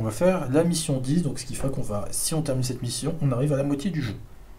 On va faire la mission 10, donc ce qui fera qu'on va, si on termine cette mission, on arrive à la moitié du jeu.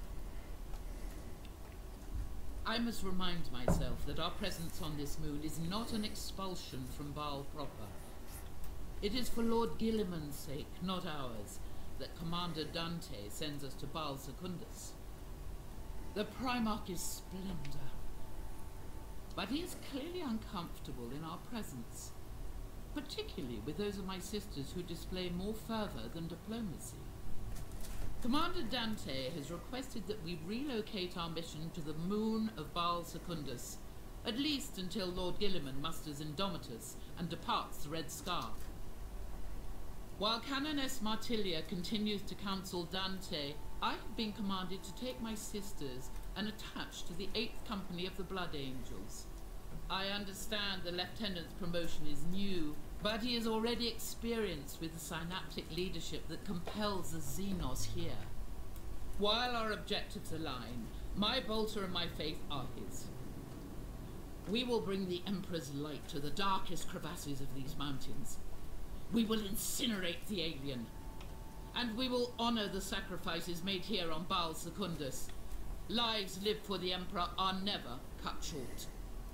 I must remind myself that our presence on this moon is not an expulsion from Baal proper. It is for Lord Gilliman's sake, not ours, that Commander Dante sends us to Baal Secundus. The Primarch is splendor, but he is clearly uncomfortable in our presence, particularly with those of my sisters who display more fervor than diplomacy. Commander Dante has requested that we relocate our mission to the moon of Baal Secundus, at least until Lord Gilliman musters Indomitus and departs the Red Scar. While Canoness Martilia continues to counsel Dante, I have been commanded to take my sisters and attach to the 8th Company of the Blood Angels. I understand the Lieutenant's promotion is new, but he is already experienced with the synaptic leadership that compels the Xenos here. While our objectives align, my bolter and my faith are his. We will bring the Emperor's light to the darkest crevasses of these mountains. We will incinerate the alien. And we will honor the sacrifices made here on Baal Secundus. Lives lived for the Emperor are never cut short.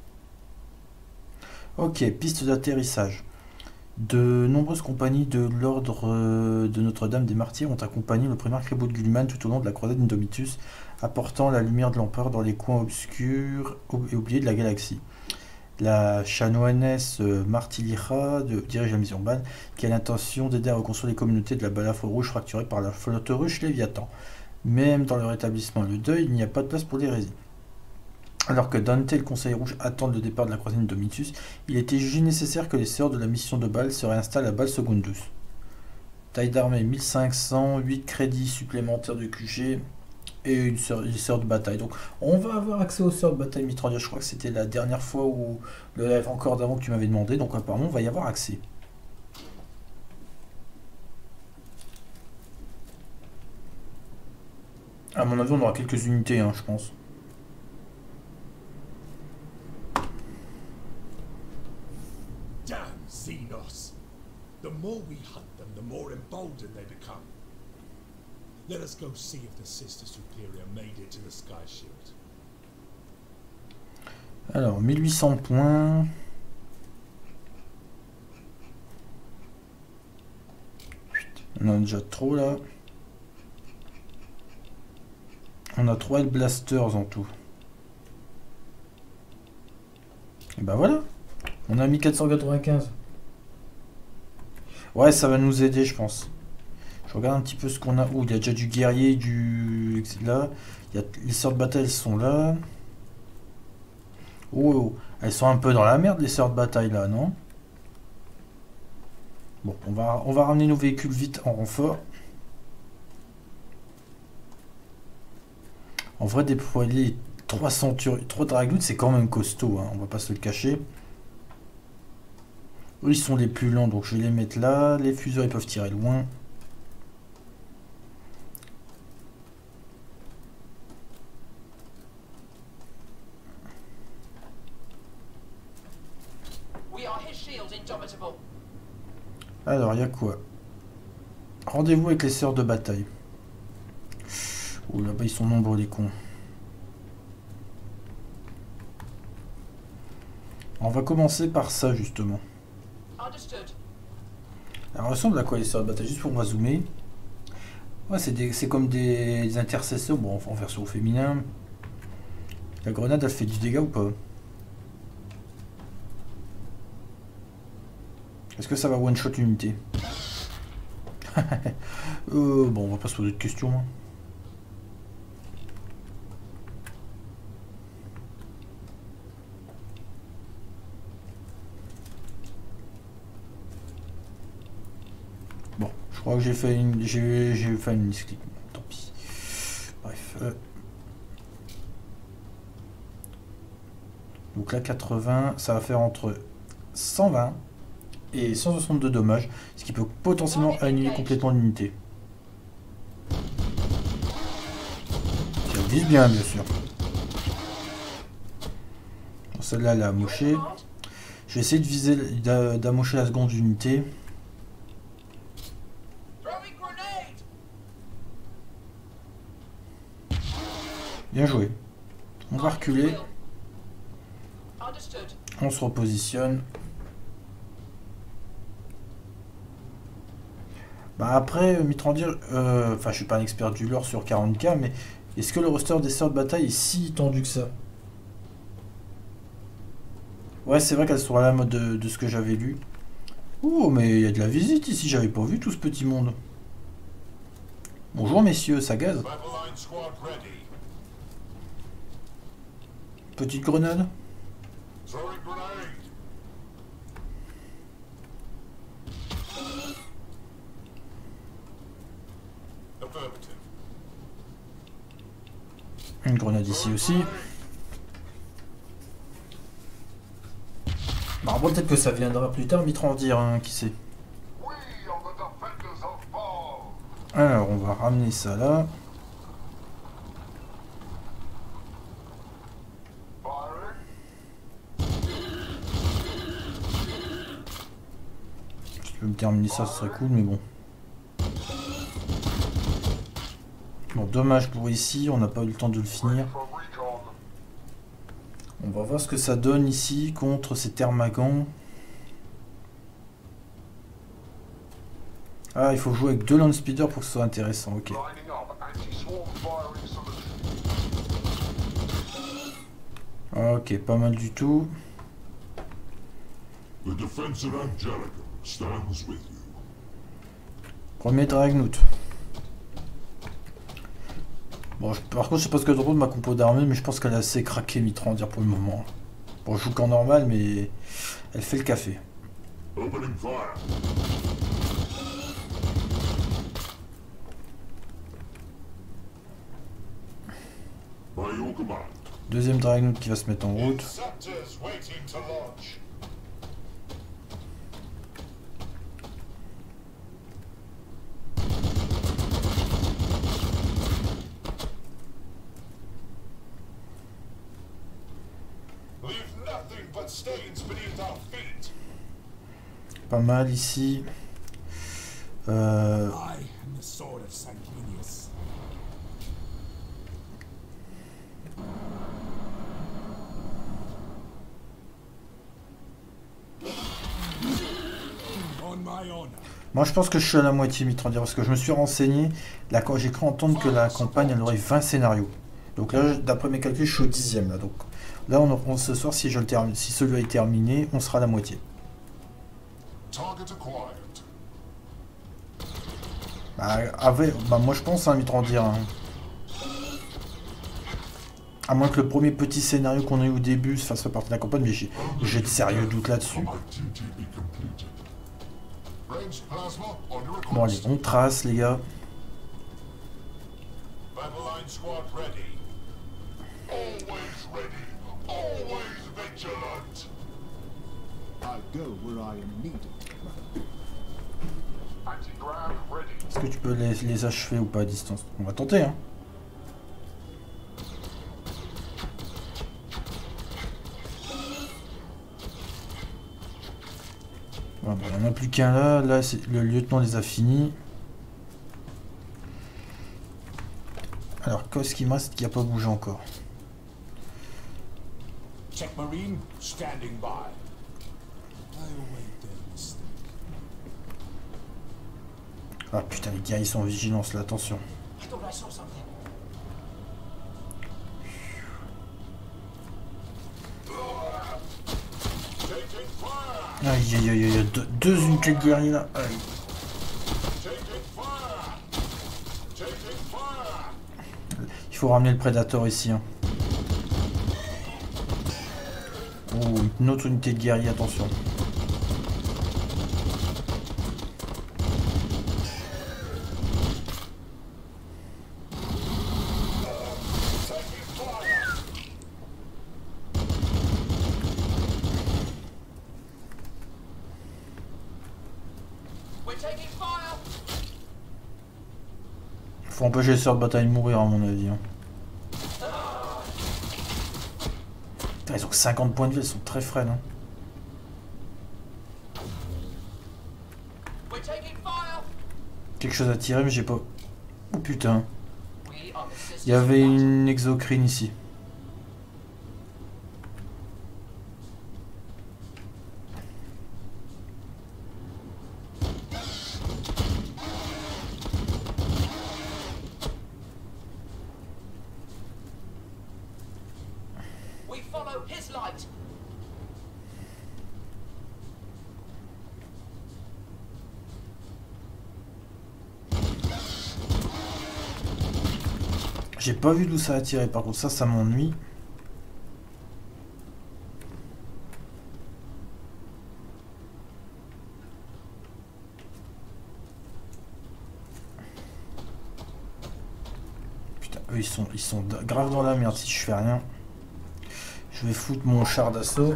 Ok, piste d'atterrissage. De nombreuses compagnies de l'ordre de Notre-Dame des Martyrs ont accompagné le primarque Reboot Gulliman tout au long de la croisade d'Indomitus, apportant la lumière de l'empereur dans les coins obscurs et oubliés de la galaxie. La chanoinesse Martilicha dirige la mission Ban, qui a l'intention d'aider à reconstruire les communautés de la Balafre Rouge fracturées par la flotte russe Léviathan. Même dans le rétablissement et le deuil, il n'y a pas de place pour l'hérésie. Alors que Dante et le Conseil Rouge attendent le départ de la croisade d'Indomitus, il était jugé nécessaire que les sœurs de la mission de Baal se réinstallent à Baal Secundus. Taille d'armée 1500, 8 crédits supplémentaires de QG et une sœur de bataille. Donc on va avoir accès aux sœurs de bataille Mitrandia. Je crois que c'était la dernière fois où le live encore d'avant que tu m'avais demandé, donc apparemment on va y avoir accès. À mon avis on aura quelques unités, hein, je pense. Xenos. The more we hunt them, the more emboldened they become. Let us go see if the Sister Superior made it to the Sky Shield. Alors, 1800 points. On en a déjà trop là. On a 3 blasters en tout. Et bah voilà. On a mis 495. Ouais, ça va nous aider, je pense. Je regarde un petit peu ce qu'on a. Oh, il y a déjà du guerrier, du... Là. Il y a... Les sœurs de bataille, elles sont là. Oh, elles sont un peu dans la merde, les sœurs de bataille, là, non? Bon, on va ramener nos véhicules vite en renfort. En vrai, déployer 3 Draglutes, c'est quand même costaud, hein, on va pas se le cacher. Eux, ils sont les plus lents, donc je vais les mettre là. Les fuseurs, ils peuvent tirer loin. Alors, il y a quoi? Rendez-vous avec les sœurs de bataille. Oh, là-bas, ils sont nombreux, les cons. On va commencer par ça, justement. Alors, ressemble à quoi les sœurs de bataille? Juste pour moi zoomer. Ouais, c'est comme des intercesseurs, bon, en version féminin. La grenade, elle fait du dégât ou pas? Est-ce que ça va one-shot l'unité? Bon, on va pas se poser de questions. Hein. Bon, je crois que j'ai fait une misclick. Tant pis. Bref. Donc là, 80, ça va faire entre 120 et 162 dommages, ce qui peut potentiellement annuler complètement l'unité. Ça vise bien, bien sûr. Celle-là, elle a amoché. Je vais essayer de viser, d'amocher la seconde unité. Bien joué. On va reculer. Understood. On se repositionne. Bah après, Mitrandir, enfin je suis pas un expert du lore sur 40K, mais est-ce que le roster des sœurs de bataille est si tendu que ça? Ouais, c'est vrai qu'elles sont à la mode de ce que j'avais lu. Oh, mais il y a de la visite ici, j'avais pas vu tout ce petit monde. Bonjour messieurs, ça gaze. Babylon squad ready. Petite grenade. Throwing grenade. Affirmative. Une grenade ici aussi. Bah bon, peut-être que ça viendra plus tard, Mitrandir, hein, qui sait. We are the defenders of Baal. Alors, on va ramener ça là. Firing. Si tu peux me terminer ça, ce serait cool, mais bon. Bon, dommage pour ici, on n'a pas eu le temps de le finir. For recon. On va voir ce que ça donne ici contre ces Thermagants. Ah, il faut jouer avec 2 land speeders pour que ce soit intéressant, ok. Lining up. Anti-swarm firing solution. Ok, pas mal du tout. The defense of Angelica stands with you. Premier Dragnout. Bon, par contre, je sais pas ce que drôle de ma compo d'armée, mais je pense qu'elle est assez craquée, Mitrandir, pour le moment. Bon, je joue qu'en normal, mais elle fait le café. Opening fire. By your command. Deuxième Dragnout qui va se mettre en route. Interceptors waiting to launch. Leave nothing but stains beneath our feet. Pas mal ici. I am the sword of Sanguinius. On my honor. Moi, je pense que je suis à la moitié, Mitrandir, parce que je me suis renseigné. Là, quand j'ai cru entendre que la campagne, elle aurait 20 scénarios. Donc là, d'après mes calculs, je suis au 10e, là. Donc là, on ce soir, si je le termine, si celui-là est terminé, on sera à la moitié. Target acquired. Bah, moi, je pense, hein, Mitrandir. Hein. À moins que le premier petit scénario qu'on a eu au début se fasse partie de la campagne, mais j'ai de sérieux doutes là-dessus. Activity completed. Range plasma on your request. Bon, allez, on trace, les gars. Babylon squad ready. Always ready. Always vigilant. I go where I am needed. Anti-grav ready. Est-ce que tu peux les achever ou pas à distance? On va tenter, hein. Bon, bah, il n'y en a plus qu'un là. Là, le lieutenant les a finis. Alors, qu'est-ce qu'il me reste qui n'a pas bougé encore? Check marine standing by. I await their mistake. Ah putain, les gars, ils sont en vigilance là, attention. I thought I saw something. Taking fire. Aïe aïe aïe aïe, deux unités de guerriers là. Aïe. Taking fire. Taking fire. Il faut ramener le prédateur ici. Hein. Oh, une autre unité de guerrier, attention. We're taking fire. Faut empêcher les sœurs de bataille de mourir à mon avis. Hein. Putain, ils ont que 50 points de vie, elles sont très frêles. Hein. We're taking fire. Quelque chose à tirer, mais j'ai pas. Oh putain. We Il y avait une exocrine ici. We follow his light. J'ai pas vu d'où ça a tiré, par contre ça m'ennuie. Putain, eux ils sont grave dans la merde si je fais rien. Je vais foutre mon char d'assaut.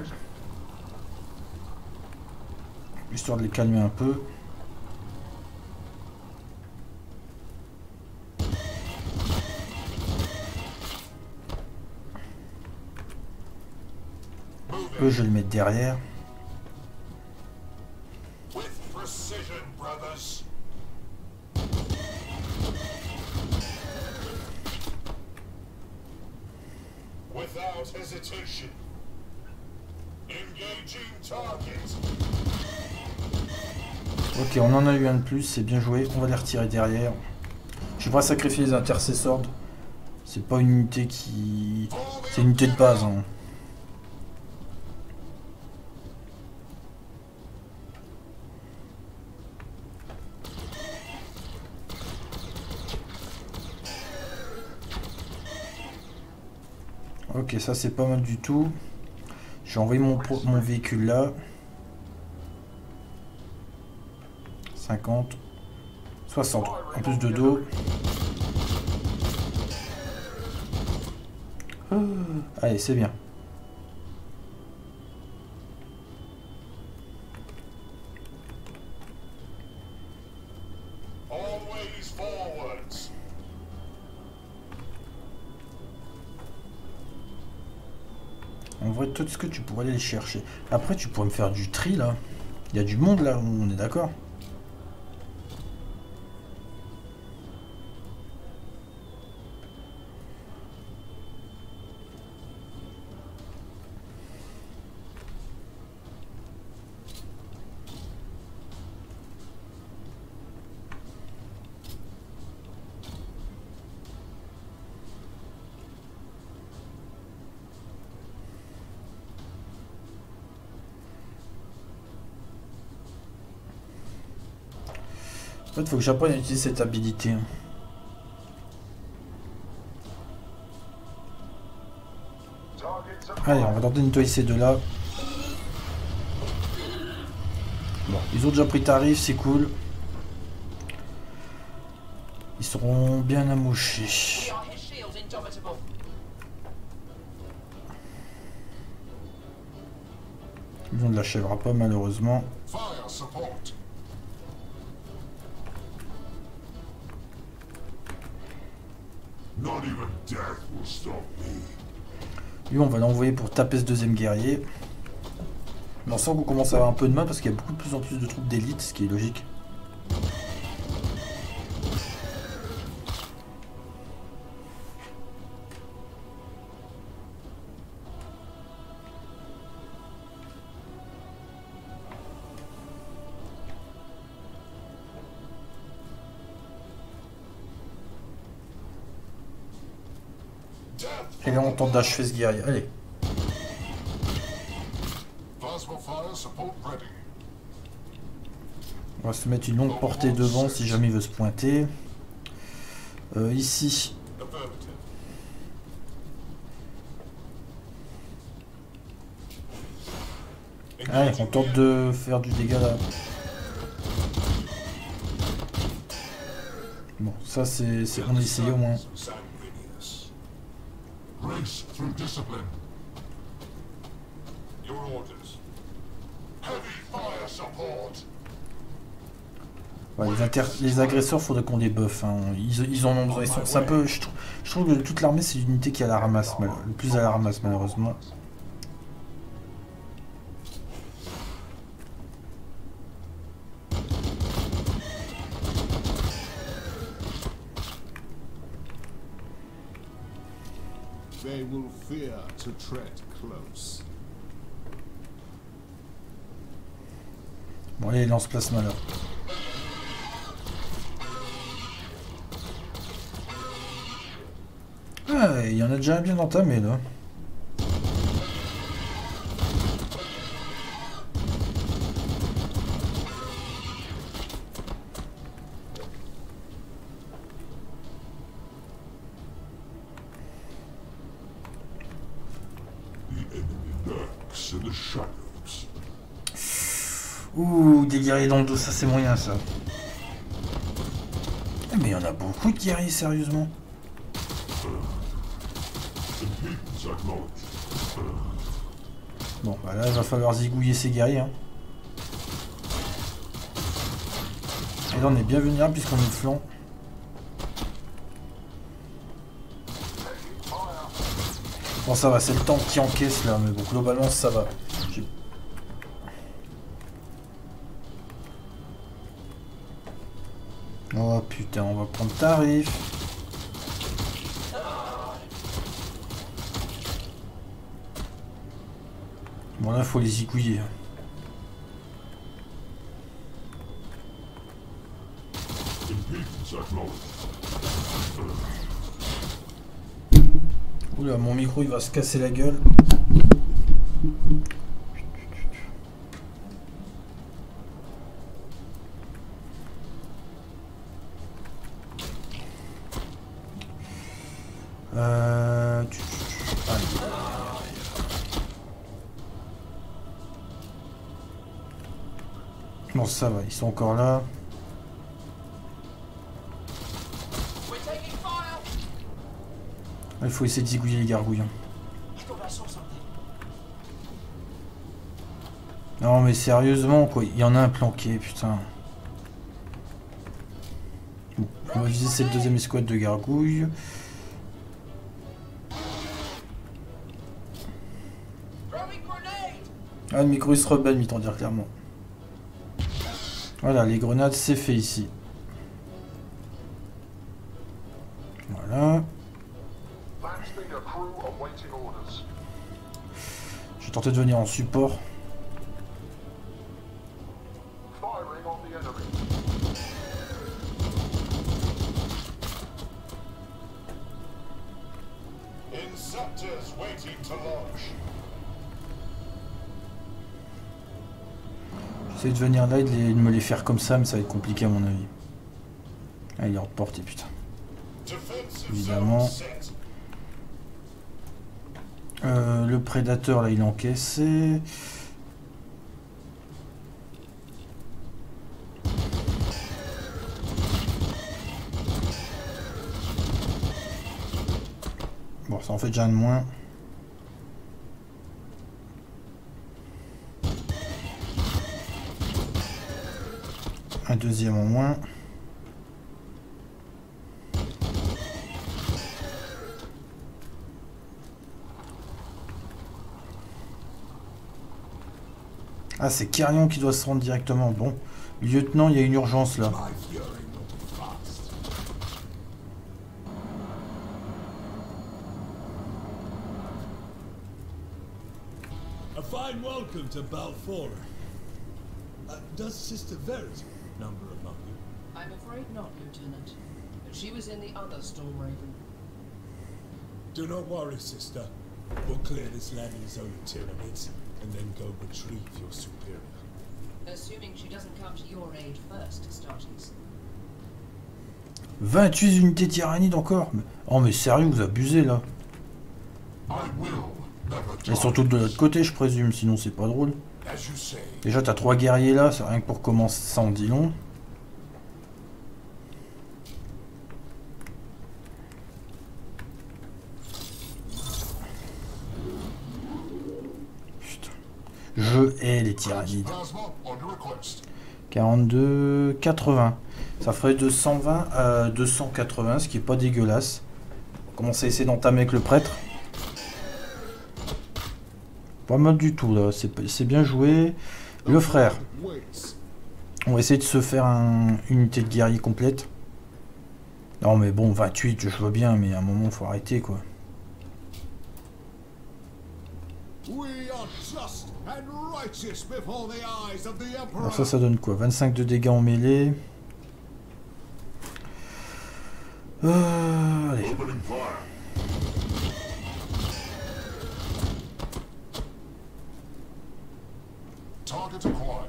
Histoire de les calmer un peu. Eux, je vais le mettre derrière. With precision, brothers. Without hesitation. Engaging target. Ok, on en a eu un de plus, c'est bien joué. On va les retirer derrière. Je vais pas sacrifier les intercessors. C'est pas une unité qui... C'est une unité de base. Hein. Ok, ça c'est pas mal du tout. Je vais envoyer mon véhicule là. 50. 60. En plus de dos. Allez, c'est bien. Always forwards. En vrai, tout ce que tu pourrais aller les chercher. Après, tu pourrais me faire du tri là. Il y a du monde là, on est d'accord. En fait, il faut que j'apprenne à utiliser cette habilité. Allez, on va tenter de nettoyer ces deux-là. Bon, ils ont déjà pris tarif, c'est cool. Ils seront bien amouchés. We are his shield indomitable. On ne l'achèvera pas malheureusement. Fire support. Not even death will stop me. Lui, on va l'envoyer pour taper ce deuxième guerrier. Mais on sent qu'on commence à avoir un peu de mal parce qu'il y a beaucoup de plus en plus de troupes d'élite, ce qui est logique. Et là, on tente d'achever ce guerrier. Allez. Plasma fire support ready. On va se mettre une longue portée devant si jamais il veut se pointer. Ici. Affirmative. Allez, on tente de faire du dégât là. Bon, ça c'est... On a essayé au moins. Sanguineous. Grace through discipline. Your orders. Heavy fire support. Ouais, les agresseurs, faudrait qu'on les buffe. Hein. Ils en ont besoin. C'est un peu... Je trouve que toute l'armée, c'est l'unité qui est à la ramasse. Le plus à la ramasse, malheureusement. They will fear to tread close. Bon, allez, lance plasma là. Ah, il y en a déjà un bien entamé là. Ouh, des guerriers dans le dos, ça c'est moyen ça. Eh, mais il y en a beaucoup de guerriers, sérieusement. Bon, bah là, il va falloir zigouiller ces guerriers. Hein. Et là, on est bien vulnérable puisqu'on est de flanc. Bon, ça va, c'est le tank qui encaisse là, mais bon, globalement, ça va. Oh putain, on va prendre tarif. Bon là, faut les zigouiller. Oula, mon micro il va se casser la gueule. Bon, ça va, ils sont encore là. Il faut essayer de zigouiller les gargouilles. Non mais sérieusement quoi, il y en a un planqué, putain. Bon, on va viser cette deuxième escouade de gargouilles. Ah, le micro il se rebelle, m'y dire clairement. Voilà, les grenades, c'est fait ici. Voilà. Je vais tenter de venir en support. J'essaie de venir là et de me les faire comme ça, mais ça va être compliqué à mon avis. Ah, il est hors de portée, putain. Évidemment. Le prédateur, là, il est encaissé. Bon, ça en fait déjà un de moins. Un deuxième en moins. Ah, c'est Carrion qui doit se rendre directement. Bon, lieutenant, il y a une urgence là. A fine welcome to Balfour. Does Sister Verity number among you? I'm afraid not, Lieutenant. She was in the other Storm Raven. Do not worry, Sister. We'll clear this land in zone of Tyranids, and then go retrieve your superior. Assuming she doesn't come to your aid first, Astartes. 28 unités tyrannides encore. Oh mais sérieux, vous abusez là. Et surtout de l'autre côté, je présume, sinon c'est pas drôle. Déjà t'as 3 guerriers là, c'est rien que pour commencer, ça en dit long. Putain. Je hais les tyrannides. 42, 80. Ça ferait de 120 à 280, ce qui est pas dégueulasse. On commence à essayer d'entamer avec le prêtre. Pas mal du tout là, c'est bien joué. Le frère. On va essayer de se faire une unité de guerrier complète. Non mais bon, 28, je vois bien, mais à un moment, faut arrêter quoi. We are just and righteous before the eyes of the Emperor. Alors ça donne quoi? 25 de dégâts en mêlée. Allez. Opening fire. Target acquired.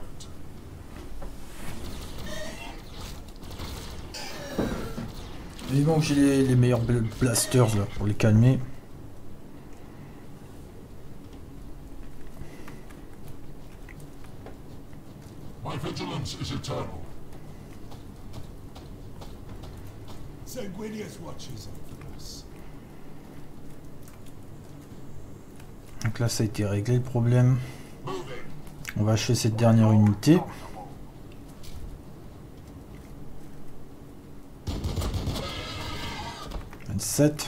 Vivement que j'ai les meilleurs blasters là pour les calmer. My vigilance is eternal. Sanguinius watches over us. Donc là ça a été réglé le problème. Moving. On va achever cette dernière unité. « 27.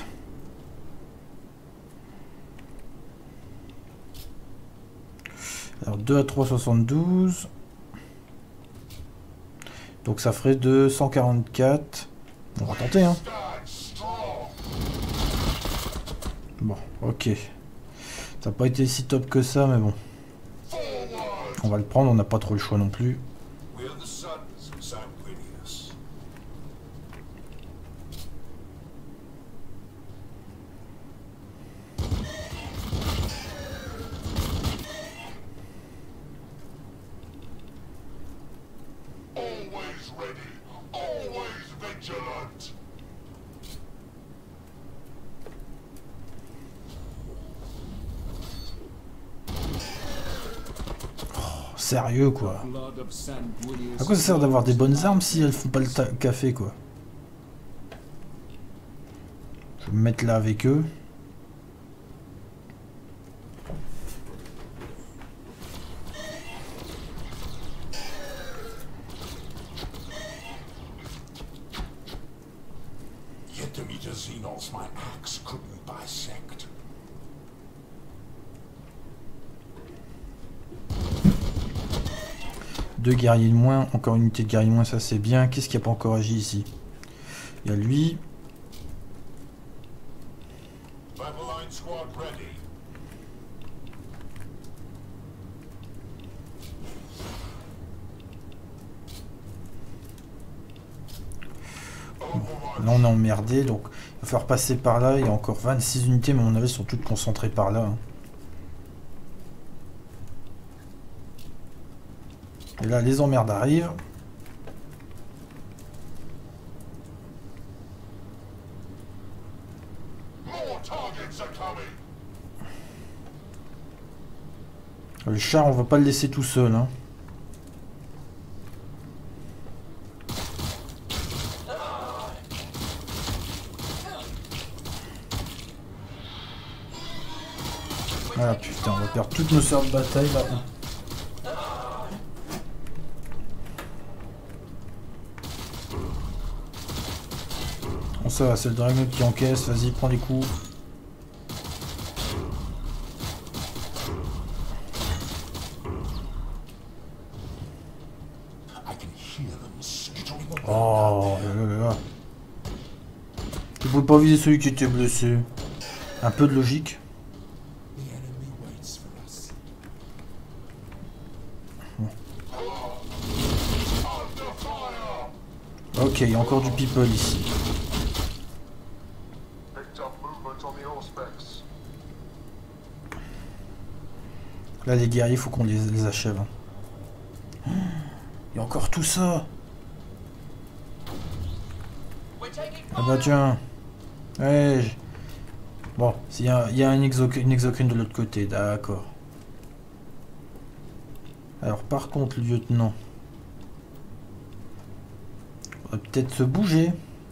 Alors 2 à 3,72. Donc ça ferait 244. On va tenter hein. Bon, ok. Ça n'a pas été si top que ça, mais bon. On va le prendre, on n'a pas trop le choix non plus. We are the sons of Sanguinius. Always ready, always vigilant. Sérieux quoi. Blood of Sanguinius. À quoi ça sert d'avoir des bonnes armes si elles font pas le café quoi? Je vais me mettre là avec eux. Yet to meet a Xenos my axe couldn't bisect. Deux guerriers de moins, encore une unité de guerriers de moins, ça c'est bien. Qu'est-ce qui a pas encore agi ici? Il y a lui. Battle line squad ready. Là on est emmerdé, donc il va falloir passer par là. Il y a encore 26 unités, mais à mon avis elles sont toutes concentrées par là. Hein. Et là les emmerdes arrivent. More targets are coming. Le char on va pas le laisser tout seul. Hein. Ah putain, on va perdre toutes nos sœurs de bataille là. Bon ça va, c'est le Dragon qui encaisse, vas-y prends les coups. I can hear them skittering about. Oh là là là là. Tu pouvais pas viser celui qui était blessé. Un peu de logique. The enemy waits for us. Under fire. Ok, il y a encore du people ici. Picked up movement on the Auspex. Là les guerriers, il faut qu'on les achève. Hein. Il y a encore tout ça. Ah bah tiens. Ouais. Bon, il y a une exocrine de l'autre côté, d'accord. Alors par contre, le lieutenant. On va peut-être se bouger.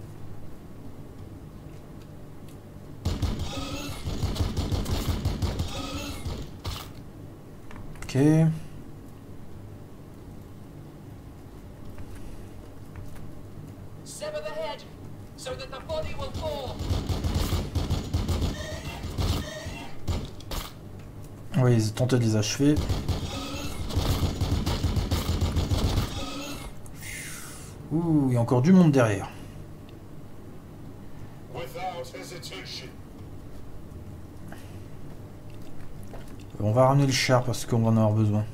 Ok. Sever the head so that the body will fall. Oui, ils ont tenté de les achever. Ouh, il y a encore du monde derrière. Without hesitation. On va ramener le char parce qu'on va en avoir besoin.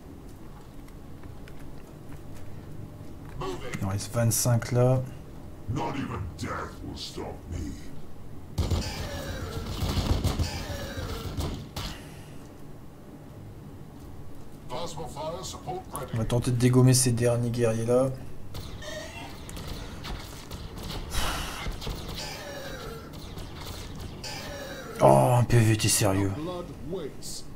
Il en reste 25 là. Not even death will stop me. Plasma fire support ready. On va tenter de dégommer ces derniers guerriers là. Oh, un PV, t'es sérieux? Blood waits.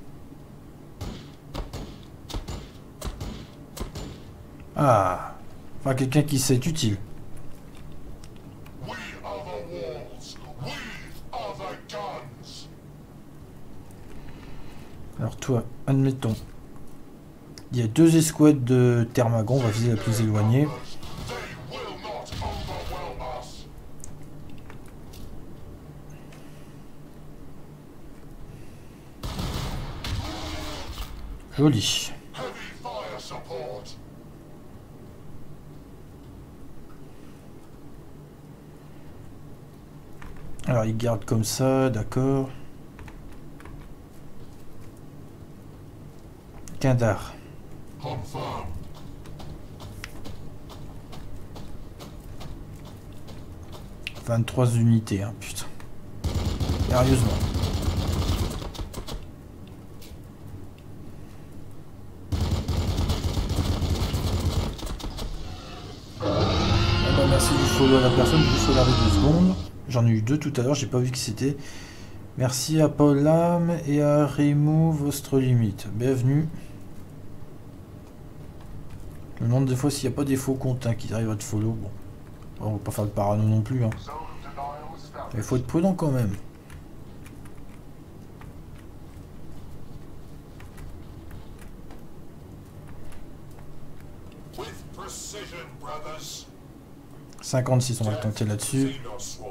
Ah, enfin quelqu'un qui sait être utile. We are the walls. We are the guns. Alors toi, admettons. Il y a 2 escouades de Thermagon, on va viser la plus éloignée. They will not overwhelm us. Joli. Heavy fire support. Alors ils gardent comme ça, d'accord. Kindar. Confirmed. 23 unités, hein, putain. Sérieusement. Ah bah merci du follow à la personne, je vais juste regarder 2 secondes. J'en ai eu 2 tout à l'heure, j'ai pas vu qui c'était. Merci à Paul Lam et à Remove Vostre Limite. Bienvenue. Je me demande des fois s'il n'y a pas des faux comptes hein, qui arrivent à te follow. Bon, on va pas faire le parano non plus. Hein. Il faut être prudent quand même. With precision, brothers. 56, on va le tenter là-dessus. Xenoswarm.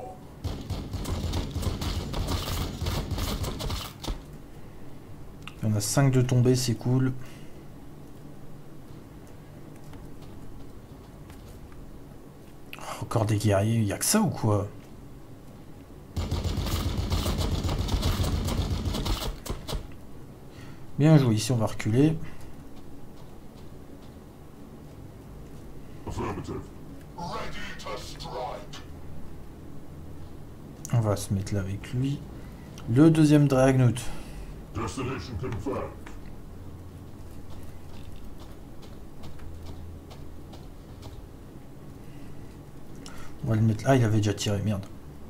On a 5 de tombés, c'est cool. Oh, encore des guerriers, il n'y a que ça ou quoi? Bien joué, ici on va reculer. Affirmative. Ready to strike. On va se mettre là avec lui. Le deuxième Dreadnought. Destination confirmed. On va le mettre là, il avait déjà tiré, merde.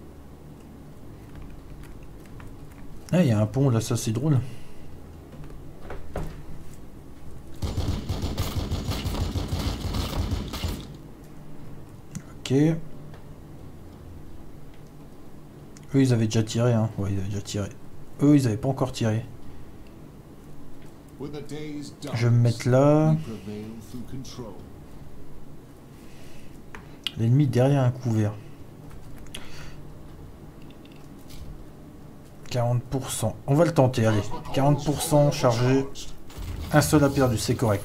Ah, il y a un pont là, ça c'est drôle. Ok. Eux ils avaient déjà tiré, hein. Ouais, ils avaient déjà tiré. Eux ils avaient pas encore tiré. With the day's done, Je vais me mettre là. we prevail through control. L'ennemi derrière un couvert. 40%. On va le tenter, allez. 40% chargé. Un seul a perdu, c'est correct.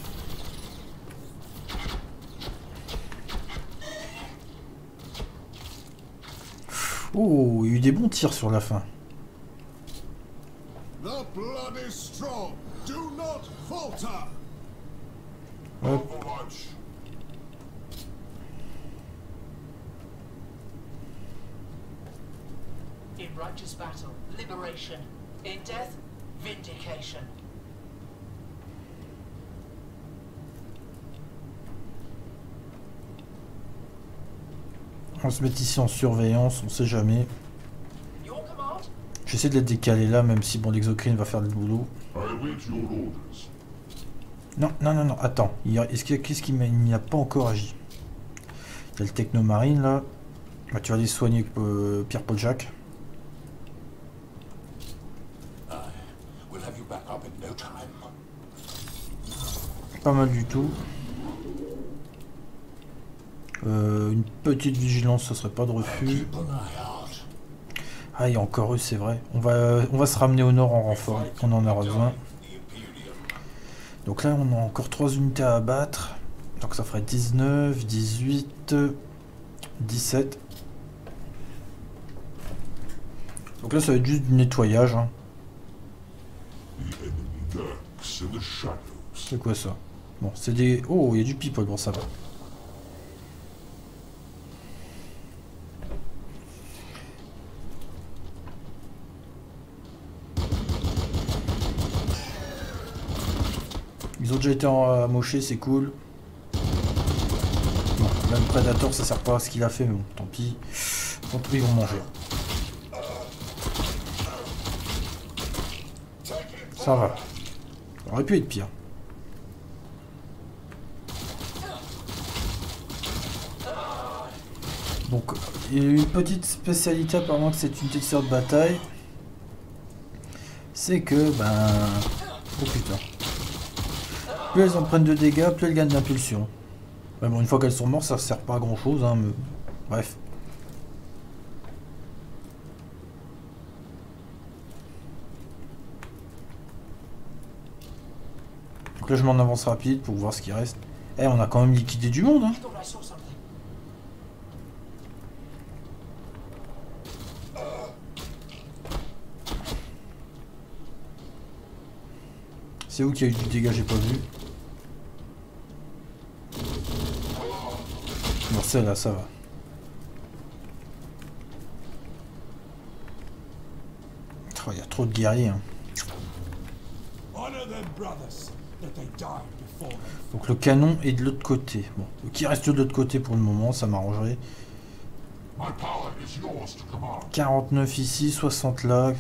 Oh, il y a eu des bons tirs sur la fin. The blood is strong. Do not falter. Hop. Overwatch. In righteous battle, liberation. In death, vindication. On se met ici en surveillance, on sait jamais. Your command? J'essaie de les décaler là, même si bon l'exocrine va faire le boulot. I await your orders. Non, non, non, non, attends. Est-ce qu'il y a qu'est-ce qui n'y a pas encore agi? Il y a le technomarine là. Bah, tu vas aller soigner Pierre-Paul Jacques. We'll have you back up in no time. Pas mal du tout. Une petite vigilance, ça serait pas de refus. Keep an eye out. Ah, il y a encore eux, c'est vrai. On va se ramener au nord en renfort. On en aura besoin. The Imperium. Donc là, on a encore 3 unités à abattre. Donc ça ferait 19, 18, 17. Donc là, ça va être juste du nettoyage. Hein. The enemy lurks in the shadows. C'est quoi ça? Bon, c'est des... Oh, il y a du people, bon ça va. Ils ont déjà été amochés, c'est cool. Bon, là le Predator ça sert pas à ce qu'il a fait, mais bon, tant pis. Tant pis, ils vont manger. Ça va. Ça aurait pu être pire. Donc, il y a une petite spécialité apparemment que cette unité de tir de bataille. C'est que, ben... Oh putain. Plus elles en prennent de dégâts, plus elles gagnent d'impulsion. Mais bon, une fois qu'elles sont mortes, ça sert pas à grand chose, hein, mais... Bref. Donc là, je m'en avance rapide pour voir ce qui reste. Eh, on a quand même liquidé du monde, hein. I thought I saw something. C'est où qu'il y a eu du dégât, j'ai pas vu. Bon, celle-là, ça va. Oh, il y a trop de guerriers, hein. Honor them brothers, that they died before them. Donc le canon est de l'autre côté. Bon, qui reste de l'autre côté pour le moment, ça m'arrangerait. My power is yours to command. 49 ici, 60 là.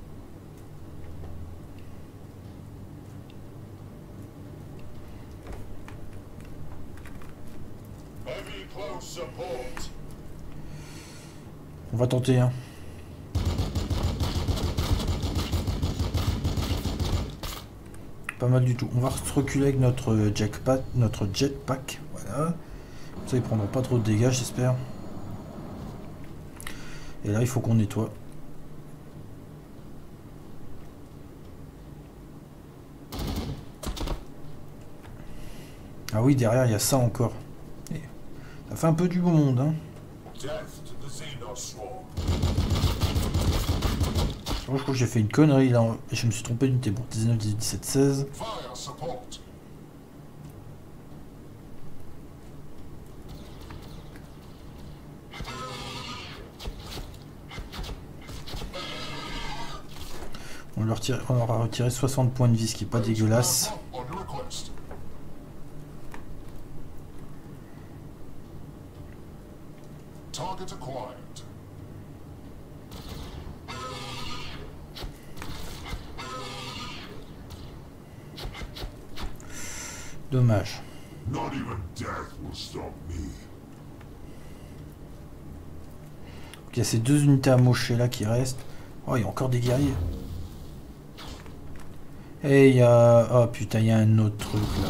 Heavy close support. On va tenter, hein. Pas mal du tout. On va se reculer avec notre jetpack. Voilà. Comme ça, ils prendront pas trop de dégâts, j'espère. Et là, il faut qu'on nettoie. Ah oui, derrière, il y a ça encore. Et ça fait un peu du beau monde, hein. Death to the Xenoswarm. Je crois que j'ai fait une connerie là. Je me suis trompé d'unité. Bon, 19, 18, 17, 16. Fire support. On leur a retiré 60 points de vie, ce qui est pas dégueulasse. On request. Target acquired. Dommage. Not even death will stop me. Donc, il y a ces deux unités amochées là qui restent. Oh, il y a encore des guerriers. Et il y a... Oh putain, il y a un autre truc là.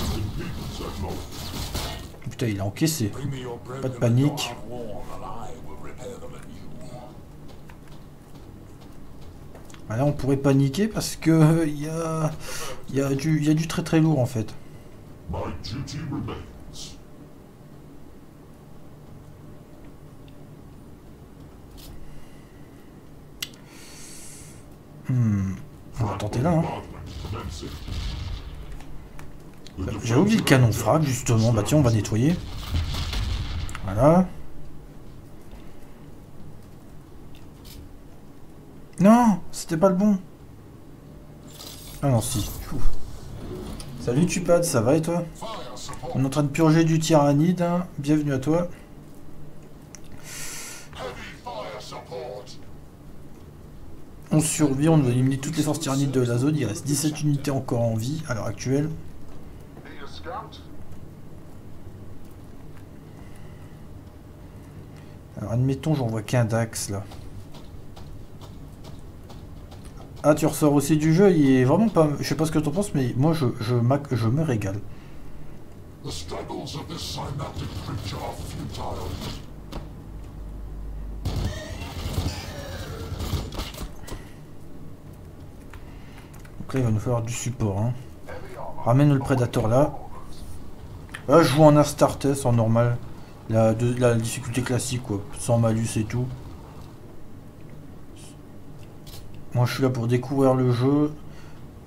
Putain, il a encaissé. Bring me your Pas de panique. Ah, là, on pourrait paniquer parce que il y a du très très lourd en fait. My duty remains. On va tenter là. Hein. J'ai oublié le canon frappe justement. Bah tiens, on va nettoyer. Voilà. Non, c'était pas le bon. Ah non, si. Ouf. Salut Tupad, ça va et toi? On est en train de purger du tyrannide. Hein. Bienvenue à toi. On survit, on doit éliminer toutes les forces tyrannides de la zone. Il reste 17 unités encore en vie à l'heure actuelle. Alors admettons, j'en vois qu'un Dax là. Ah, tu ressors aussi du jeu, il est vraiment pas... Je sais pas ce que tu en penses, mais moi je me régale. The struggles of this synaptic creature are futile. Donc là, il va nous falloir du support. Hein. Ramène le Predator là. Là, je joue en Astartes, en normal. La difficulté classique, quoi. Sans malus et tout. Moi, je suis là pour découvrir le jeu.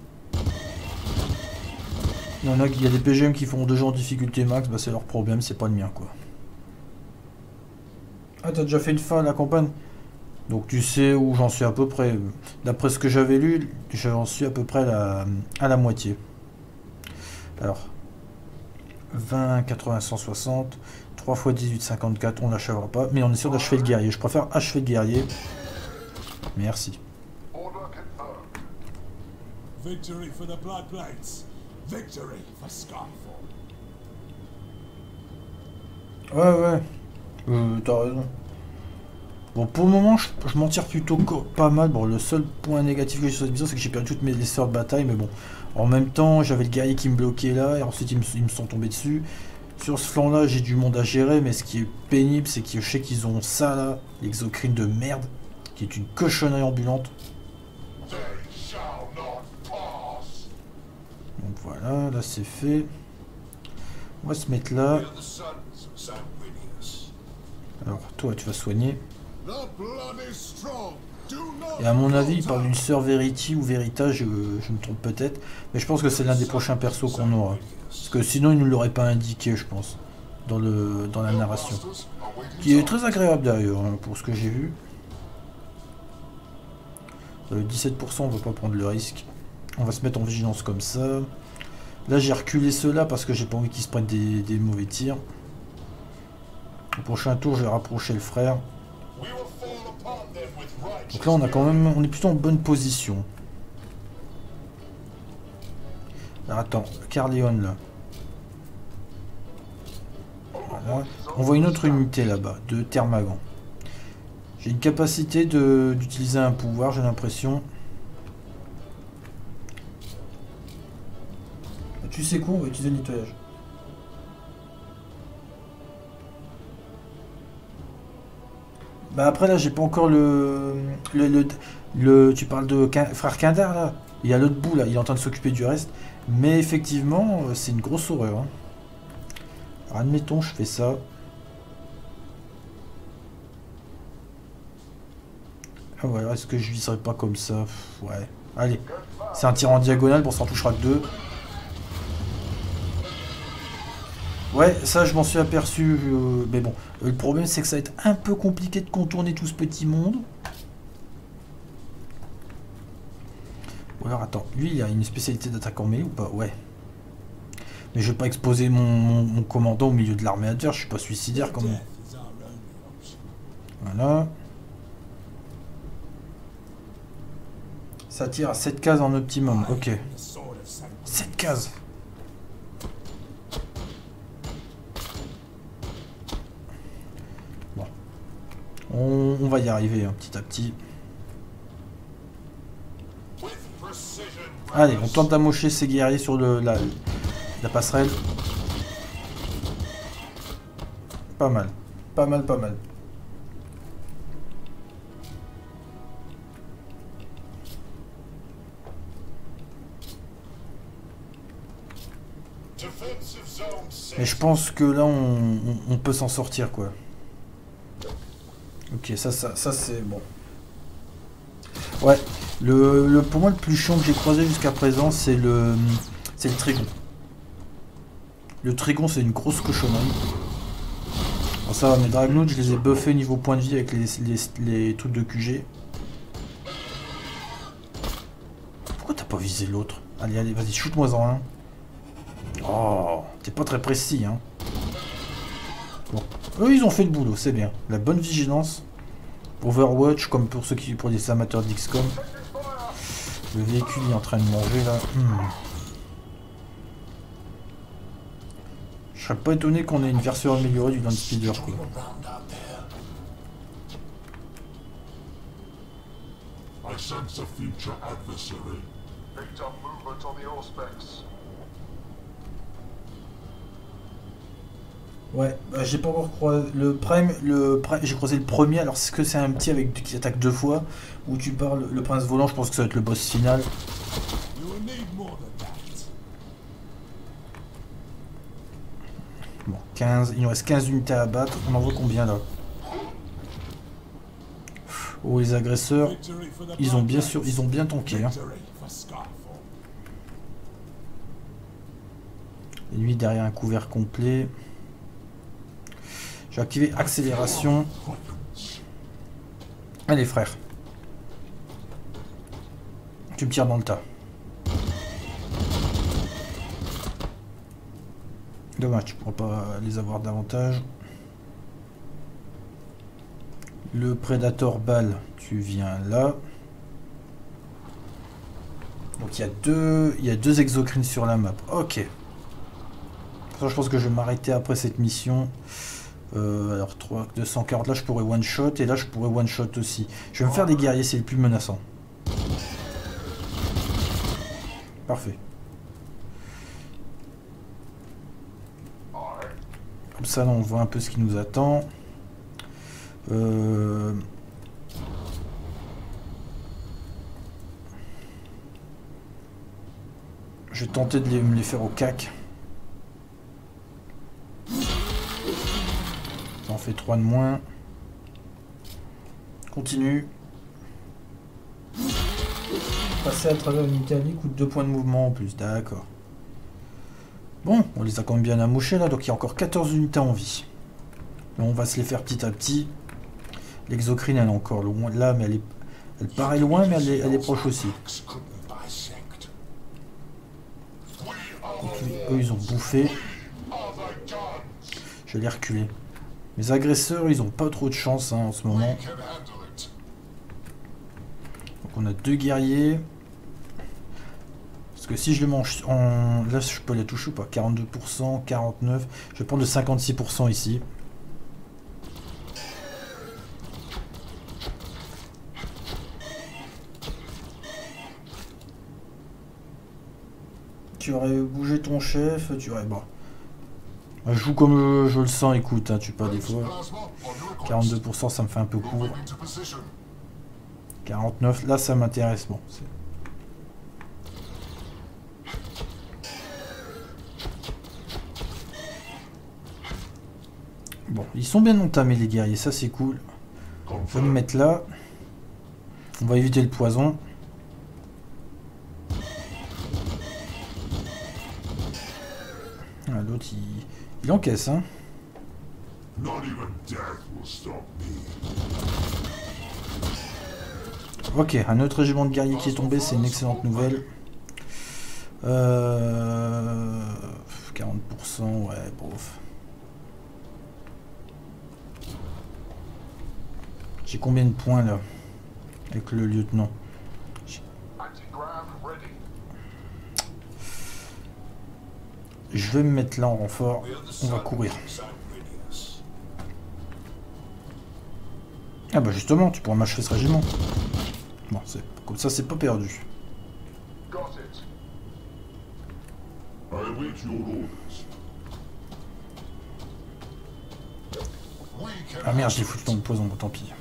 Il y a des PGM qui font 2 jours de difficulté max, bah c'est leur problème, c'est pas le mien quoi. Ah, t'as déjà fait une fin à la campagne? Donc tu sais où j'en suis à peu près. D'après ce que j'avais lu, j'en suis à peu près à la moitié. Alors, 20, 80, 160, 3 x 18, 54, on l'achèvera pas. Mais on est sûr d'achever le guerrier. Je préfère achever le guerrier. Merci. Victory for the Bloodblades. Victory for Skyfall. Ouais. T'as raison. Bon, pour le moment, je m'en tire plutôt pas mal. Bon, le seul point négatif que j'ai sur cette mission, c'est que j'ai perdu toutes les sœurs de bataille. Mais bon, en même temps, j'avais le guerrier qui me bloquait là. Et ensuite, ils me sont tombés dessus. Sur ce flanc-là, j'ai du monde à gérer. Mais ce qui est pénible, c'est que je sais qu'ils ont ça là. L'exocrine de merde. Qui est une cochonnerie ambulante. Donc voilà, là c'est fait. On va se mettre là. Alors, toi, tu vas soigner. Et à mon avis, il parle d'une sœur Verity ou Verita, je me trompe peut-être. Mais je pense que c'est l'un des prochains persos qu'on aura. Parce que sinon, il ne l'auraient pas indiqué, je pense, dans la narration. Qui est très agréable d'ailleurs, hein, pour ce que j'ai vu. 17%, on ne va pas prendre le risque. On va se mettre en vigilance comme ça. Là, j'ai reculé ceux-là parce que j'ai pas envie qu'ils se prennent des mauvais tirs. Au prochain tour, je vais rapprocher le frère. Donc là, on est plutôt en bonne position. Alors attends, Carleon là. Voilà. On voit une autre unité là-bas, de Thermagan. J'ai une capacité d'utiliser un pouvoir, j'ai l'impression. Tu sais quoi, on va utiliser le nettoyage. Bah après là, j'ai pas encore tu parles de frère Kindar là. Il y a l'autre bout là, il est en train de s'occuper du reste. Mais effectivement, c'est une grosse horreur. Hein. Alors, admettons, je fais ça. Ah ouais, est-ce que je viserai pas comme ça? Ouais. Allez. C'est un tir en diagonale, bon ça en touchera que 2. Ouais, ça je m'en suis aperçu, mais bon, le problème c'est que ça va être un peu compliqué de contourner tout ce petit monde. Ou alors attends, lui il a une spécialité d'attaque en mêlée ou pas? Ouais. Mais je vais pas exposer mon commandant au milieu de l'armée adverse, je suis pas suicidaire comme... Voilà. Ça tire à 7 cases en optimum, ok. 7 cases. Bon. On va y arriver hein, petit à petit. Allez, on tente d'amocher ces guerriers sur la passerelle. Pas mal. Pas mal, pas mal. Mais je pense que là, on peut s'en sortir, quoi. Ok, ça c'est bon. Ouais, pour moi, le plus chiant que j'ai croisé jusqu'à présent, c'est le Trigon. Le Trigon, c'est une grosse cochonnerie. Bon, ça va, mes Dragnauts, je les ai buffés niveau point de vie avec les trucs de QG. Pourquoi t'as pas visé l'autre? Allez, allez, vas-y, shoot-moi en un. Oh, t'es pas très précis, hein. Bon, eux, ils ont fait le boulot, c'est bien. La bonne vigilance. Overwatch, comme pour les amateurs d'XCOM. Le véhicule est en train de manger, là. Je serais pas étonné qu'on ait une version améliorée du Landspeeder, quoi. I sense a future adversary. Picked up movement on the Auspex. Ouais, bah, j'ai pas encore croisé le Prime, j'ai croisé le premier, alors est-ce que c'est un petit qui attaque 2 fois, ou tu parles le prince volant, je pense que ça va être le boss final. Bon, 15, il nous reste 15 unités à abattre, on en voit combien là? Oh, les agresseurs, ils ont bien tanké, hein. Et lui derrière un couvert complet. J'ai activé accélération. Allez frère. Tu me tires dans le tas. Dommage, tu pourras pas les avoir davantage. Le Predator Ball, tu viens là. Donc il y a deux exocrines sur la map. Ok. Ça, je pense que je vais m'arrêter après cette mission. Alors 3, 240, là je pourrais one shot et là je pourrais one shot aussi. Je vais me faire des guerriers, c'est le plus menaçant. Parfait. Comme ça, là, on voit un peu ce qui nous attend. Je vais tenter de me les faire au cac. Ça en fait 3 de moins. Continue. Passer à travers une Italie coûte 2 points de mouvement en plus. D'accord. Bon, on les a quand même bien amochés là, donc il y a encore 14 unités en vie. Mais on va se les faire petit à petit. L'exocrine, elle est encore loin là, mais elle paraît loin, mais elle est proche aussi. Donc, eux, ils ont bouffé. Je vais les reculer. Mes agresseurs, ils ont pas trop de chance hein, en ce moment. Donc on a 2 guerriers. Parce que si je les mange en... Là, je peux les toucher ou pas? 42%, 49%. Je vais prendre de 56% ici. Tu aurais bougé ton chef, tu aurais... Bon. Je joue comme je le sens, écoute, hein, tu pas des fois. 42%, ça me fait un peu court. 49%, là, ça m'intéresse. Bon, bon, ils sont bien entamés, les guerriers, ça c'est cool. Je vais me mettre là. On va éviter le poison. Ah, l'autre, il encaisse, hein. Ok, un autre régiment de guerriers qui est tombé, c'est une excellente nouvelle. 40%, ouais, bof. J'ai combien de points là avec le lieutenant? Je vais me mettre là en renfort. On va courir. Ah bah justement, tu pourras m'achever ce régiment. Bon, comme ça, c'est pas perdu. Ah merde, j'ai foutu ton poison, bon tant pis.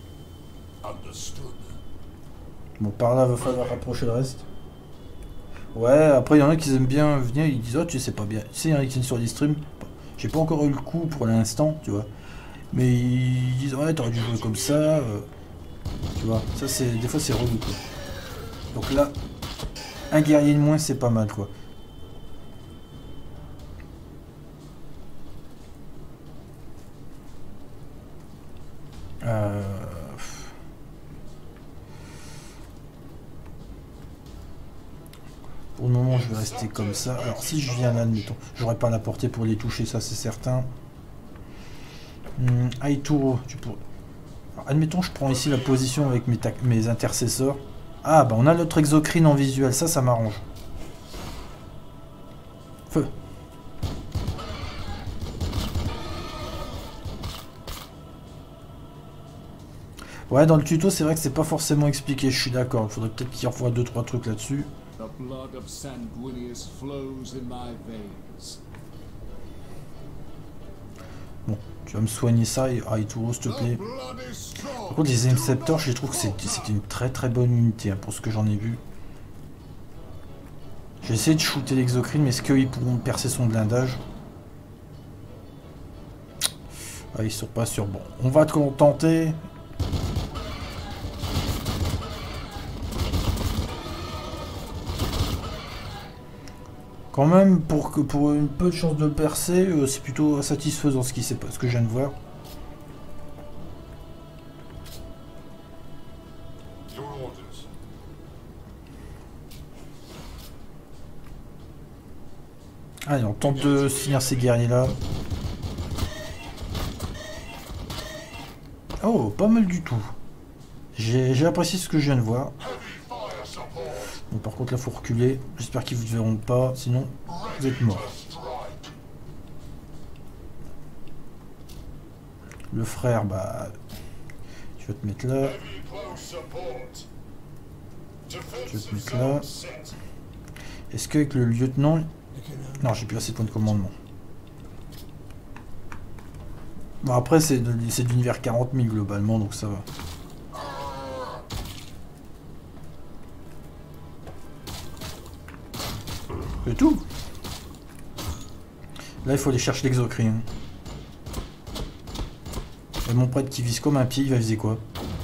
Bon, par là, va falloir rapprocher le reste. Ouais, après, il y en a qui aiment bien venir, ils disent, oh, tu sais pas bien. Tu sais, il y en a qui viennent sur les streams. J'ai pas encore eu le coup pour l'instant, tu vois. Mais ils disent, ouais, t'aurais dû jouer comme ça. Tu vois, ça, c'est des fois, c'est relou, quoi. Donc là, un guerrier de moins, c'est pas mal, quoi. Pour le moment, je vais rester comme ça. Alors, si je viens là, admettons, j'aurais pas la portée pour les toucher, ça c'est certain. Aituro, tu pourrais... Alors, admettons, je prends ici la position avec mes intercesseurs. Ah, bah on a notre exocrine en visuel, ça m'arrange. Feu. Ouais, dans le tuto, c'est vrai que c'est pas forcément expliqué, je suis d'accord. Il faudrait peut-être qu'il revoie 2-3 trucs là-dessus. Bon, tu vas me soigner ça, Aituro, s'il te plaît. Par contre, les Inceptors, je trouve que c'était une très très bonne unité, hein, pour ce que j'en ai vu. J'ai essayé de shooter l'exocrine, mais est-ce qu'ils pourront percer son blindage? Ah, ils sont pas sûrs. Bon, on va te tenter. Quand même, pour une peu de chance de le percer, c'est plutôt satisfaisant ce que je viens de voir. Your orders. Allez, on tente de finir ces guerriers-là. Oh, pas mal du tout. J'ai apprécié ce que je viens de voir. Bon, par contre, là, faut reculer. J'espère qu'ils vous verront pas, sinon, vous êtes morts. Le frère, bah... Tu vas te mettre là. Tu vas te mettre là. Est-ce qu'avec le lieutenant... Non, j'ai plus assez de points de commandement. Bon, après, c'est d'univers 40 000 globalement, donc ça va. C'est tout. Là, il faut aller chercher l'exocrine. Et mon prêtre qui vise comme un pied, il va viser quoi?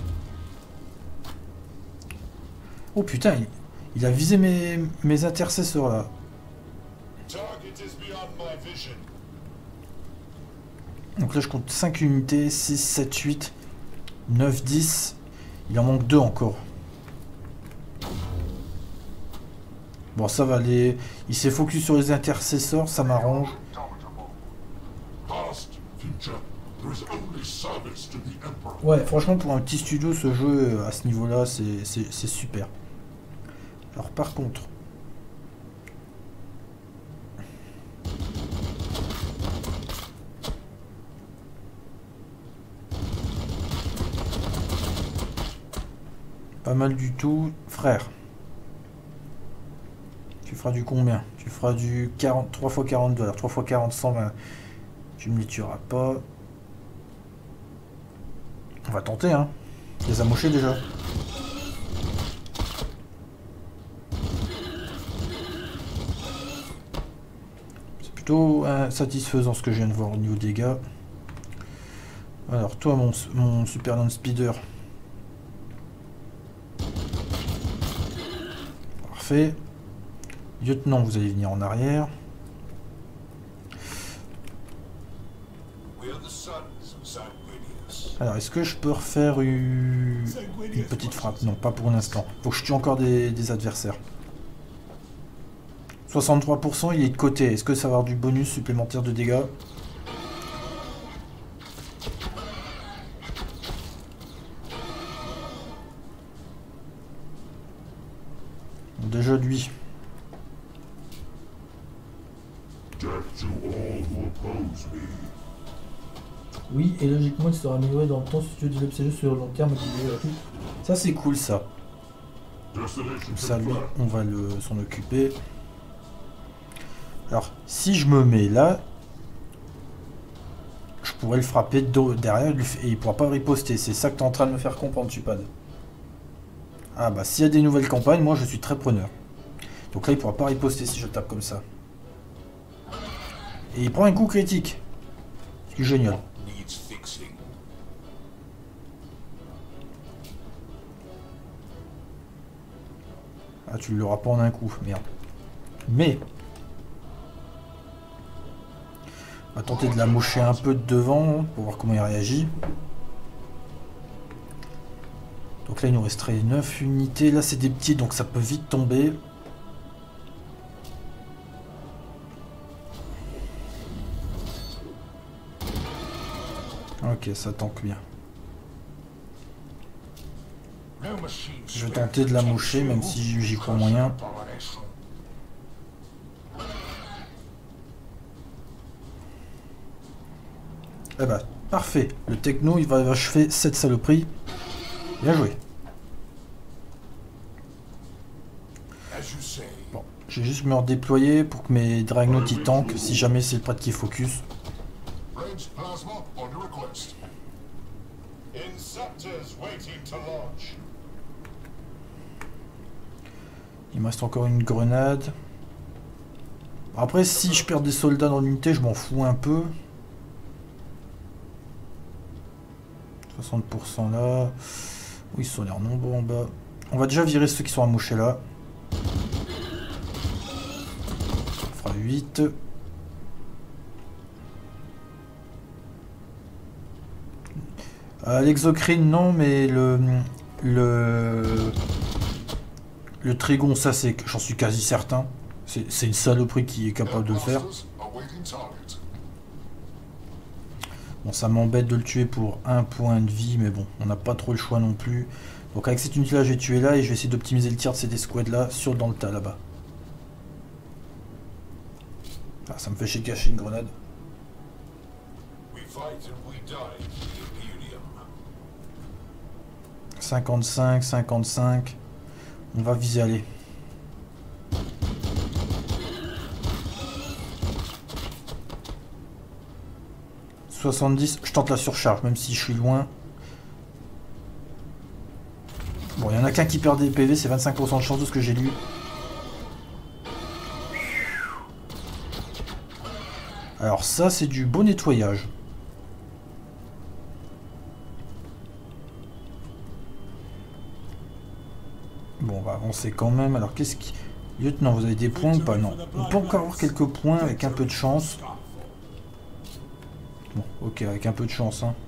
Oh putain, il a visé mes intercesseurs là. Donc là, je compte 5 unités, 6, 7, 8, 9, 10. Il en manque 2 encore. Bon, ça va aller. Il s'est focus sur les intercesseurs, ça m'arrange. Ouais, franchement, pour un petit studio, ce jeu, à ce niveau-là, c'est super. Alors, par contre... Pas mal du tout. Frère. Tu feras du combien? Tu feras du 40, 3 x 42. Alors 3 x 40, 120. Tu me les tueras pas. On va tenter, hein. Tu les as mochés déjà. C'est plutôt satisfaisant ce que je viens de voir au niveau dégâts. Alors toi, mon Super Land Speeder. Parfait. Lieutenant, vous allez venir en arrière. Alors, est-ce que je peux refaire une petite frappe? Non, pas pour l'instant. Faut que je tue encore des adversaires. 63%, il est de côté. Est-ce que ça va avoir du bonus supplémentaire de dégâts? Déjà lui. Oui, et logiquement, il sera amélioré dans le temps si tu veux développer ces jeux sur le long terme. Ça, c'est cool, ça. Comme ça, lui, on va s'en occuper. Alors, si je me mets là, je pourrais le frapper derrière et il pourra pas riposter. C'est ça que tu es en train de me faire comprendre, Tupad. Ah bah, s'il y a des nouvelles campagnes, moi, je suis très preneur. Donc là, il pourra pas riposter si je tape comme ça. Et il prend un coup critique. C'est génial. Ah, tu l'auras pas en un coup, merde. Mais... on va tenter de la moucher un peu de devant pour voir comment il réagit. Donc là, il nous resterait 9 unités. Là, c'est des petits, donc ça peut vite tomber. Ok, ça tanque bien. Je vais tenter de la moucher, même si j'y crois moyen. Eh bah, parfait. Le techno, il va achever cette saloperie. Bien joué. Bon, je vais juste me redéployer pour que mes Dragnauts y tankent, si jamais c'est le prêtre qui focus. Il me reste encore une grenade. Après, si je perds des soldats dans l'unité, je m'en fous un peu. 60% là. Oui, ils sont l'air nombreux en bas. On va déjà virer ceux qui sont amouchés là. On fera du 8. L'exocrine, non, mais le trigon, ça, c'est, j'en suis quasi certain. C'est une saloperie qui est capable de le faire. Bon, ça m'embête de le tuer pour 1 point de vie, mais bon, on n'a pas trop le choix non plus. Donc avec cette unité-là, je vais tuer là et je vais essayer d'optimiser le tir de ces escouades-là dans le tas là-bas. Ah, ça me fait chier de cacher une grenade. 55, 55. On va viser aller. « 70, je tente la surcharge, même si je suis loin. Bon, il y en a qu'un qui perd des PV, c'est 25% de chance de ce que j'ai lu. Alors ça, c'est du beau nettoyage. Bon, on va avancer quand même. Alors, qu'est-ce qui... Lieutenant, vous avez des points ou pas? Non. On peut encore avoir quelques points avec un peu de chance. Bon, ok, avec un peu de chance, hein.